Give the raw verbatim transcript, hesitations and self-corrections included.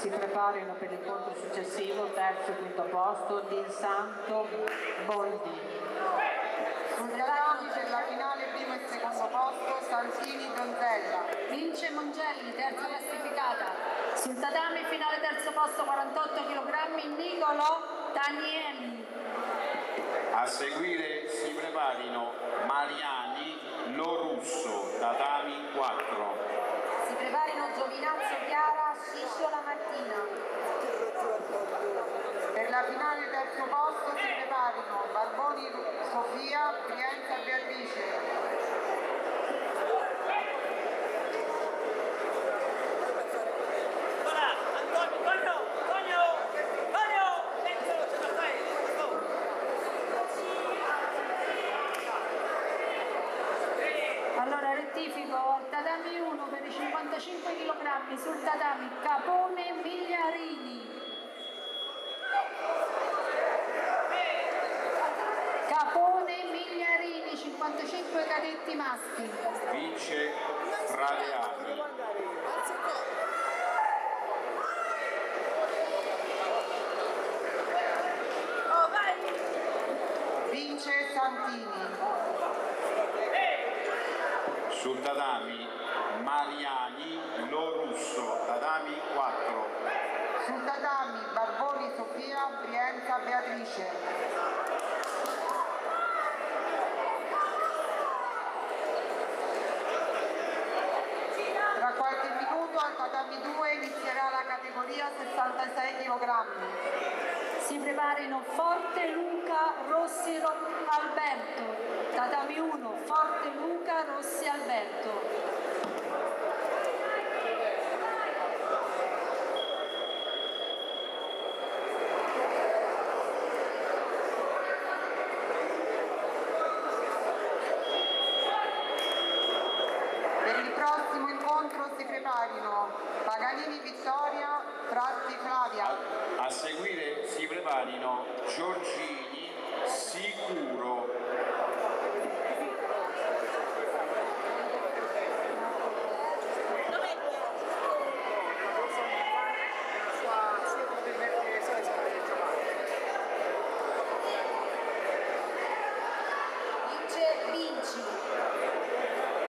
si preparino per l'incontro successivo, terzo e quinto posto, Dinsanto Boldi. Sul tatami per la finale primo e secondo posto, Santini Donzella. Vince Mongelli, terza classificata. Sul tatami finale terzo posto, quarantotto chilogrammi, Nicolo Danieli. A seguire si preparino Mariani Lorusso, tatami quattro. Si preparino Giovinazzo Chiara, Sciscio la Martina. Per la finale terzo posto si preparino Barboni Sofia, Brienza Beatrice. Allora rettifico, tatami uno per i cinquantacinque chilogrammi, sul tatami Capone Migliarini. Capone Migliarini, cinquantacinque cadetti maschi. Vince Fradeani. Vince Santini. Sul tatami Mariani Lorusso, tatami quattro. Sul tatami Barboni Sofia, Brienza Beatrice. Tra qualche minuto al tatami due inizierà la categoria sessantasei chilogrammi. Si preparino Forte Luca Rossi Alberto. Tatami uno, Forte Luca Rossi Alberto. Per il prossimo incontro si preparino Paganini Vittoria, Tratti Flavia. A, a seguire si preparino Giorgi